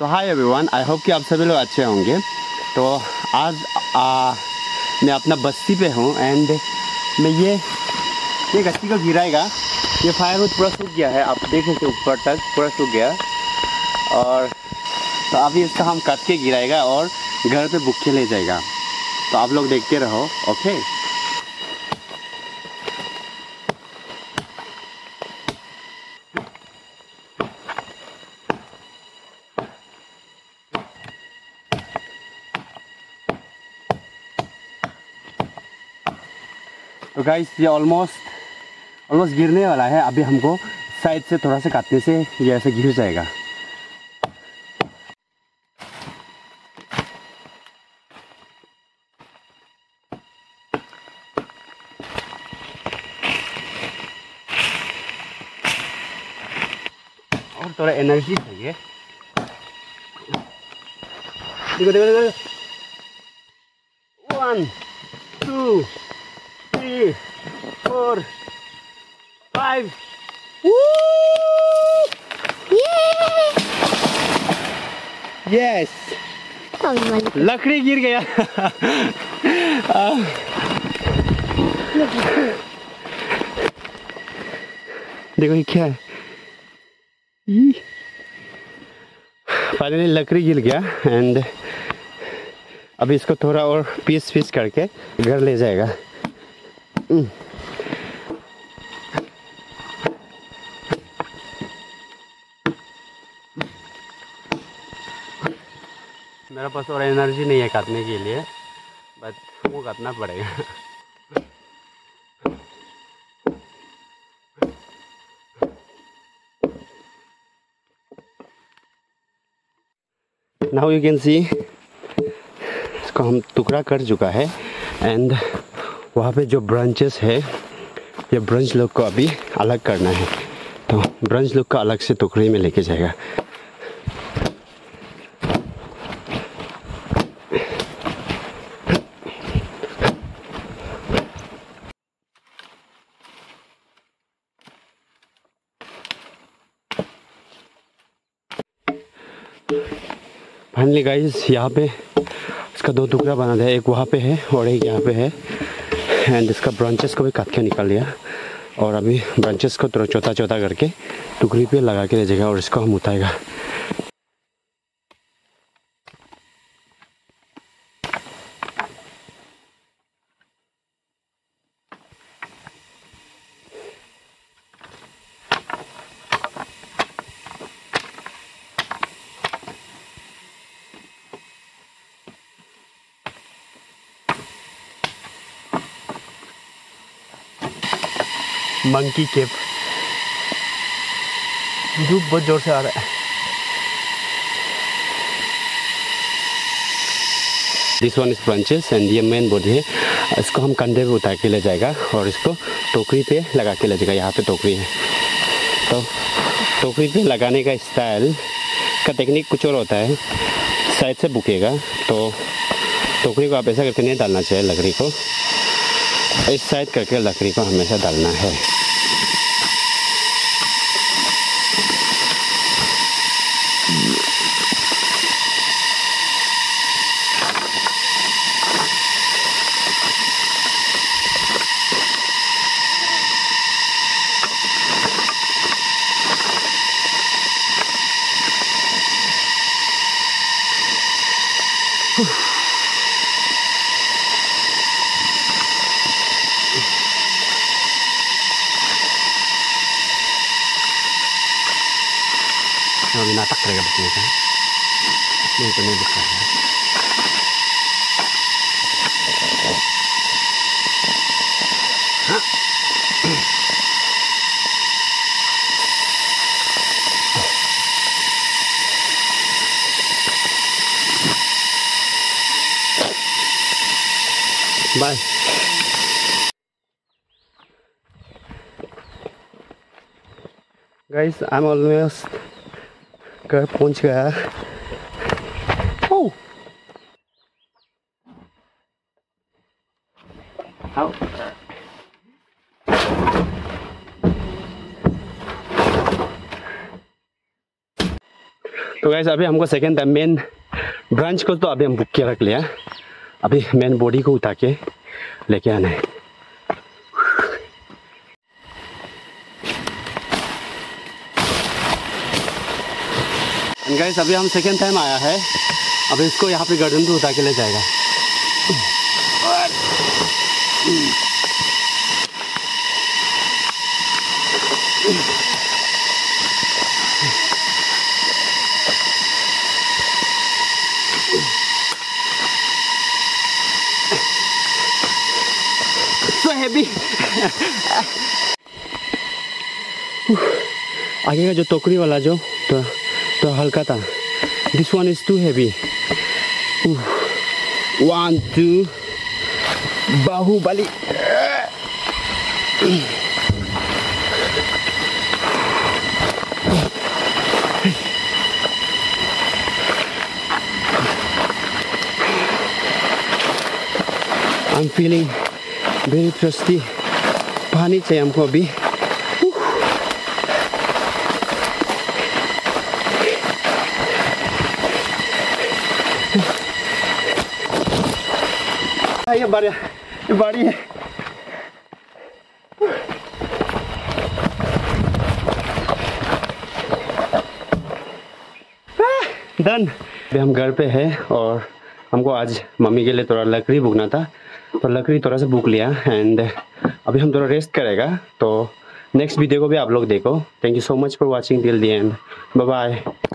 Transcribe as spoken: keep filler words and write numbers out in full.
तो hi everyone, I hope कि आप सभी लोग अच्छे होंगे। तो आज आ, मैं अपना बस्ती पे हूँ एंड मैं ये ये गस्ती को गिराएगा। ये फायरवुड पूरा सूख गया है, आप देख सकते ऊपर तक पूरा सूख गया। और तो अभी इसका हम काट के गिराएगा और घर पे बुक के ले जाएगा। तो आप लोग देखते रहो, ओके। तो गाइस ये ऑलमोस्ट ऑलमोस्ट गिरने वाला है। अभी हमको साइड से थोड़ा सा काटने से ये ऐसे गिर जाएगा। और थोड़ा एनर्जी चाहिए। देखो देखो देखो, one two three four five. Yes, लकड़ी गिर गया। देखो ये क्या है, फाइनली लकड़ी गिर गया एंड अभी इसको थोड़ा और पीस पीस करके घर ले जाएगा। मेरा पास और एनर्जी नहीं है काटने के लिए, बट वो काटना पड़ेगा। नाउ यू कैन सी, इसको हम टुकड़ा कर चुका है एंड वहाँ पे जो ब्रांचेस है, ये ब्रांच लोग को अभी अलग करना है। तो ब्रांच लोग को अलग से टुकड़े में लेके जाएगा। फाइनली गाइस यहाँ पे इसका दो टुकड़ा बना दिया, एक वहाँ पे है और एक यहाँ पे है एंड इसका ब्रांचेस को भी काट के निकाल लिया। और अभी ब्रांचेस को थोड़ा छोटा छोटा करके टुकड़ी पे लगा के ले जाएगा और इसको हम उठाएगा। मंकी केप, धूप बहुत जोर से आ रहा है। This one is branches and ये मेन बॉडी है। इसको हम कंधे पे उतार के ले जाएगा और इसको टोकरी पे लगा के ले जाएगा। यहाँ पे टोकरी है, तो टोकरी पे लगाने का स्टाइल का टेक्निक कुछ और होता है। साइड से बुकेगा तो टोकरी को आप ऐसा करके नहीं डालना चाहिए, लकड़ी को इस साइड करके लकड़ी को हमेशा डालना है। Kalau binatak mereka begini kan, ini punya bukan. Bye. Guys, I'm almost घर पहुंच गया। ओह, तो गाइस अभी हमको सेकेंड टाइम मेन ब्रांच को तो अभी हम बुक किया रख लिया, अभी मेन बॉडी को उठा के लेके आना है। गाइस अभी हम सेकेंड टाइम आया है, अभी इसको यहाँ पे गार्डन पे उठा के ले जाएगा। So heavy। आगे का जो टोकरी वाला जो तो तो हल्का था, this one is too heavy. One two Baahubali. I'm feeling very thirsty। पानी चाहिए हमको अभी। ये बारी ये बारी है। डन। अभी हम घर पे हैं और हमको आज मम्मी के लिए थोड़ा लकड़ी बुकना था, तो लकड़ी थोड़ा सा बुक लिया एंड अभी हम थोड़ा रेस्ट करेगा। तो नेक्स्ट वीडियो को भी आप लोग देखो। Thank you so much for watching till the end. Bye bye.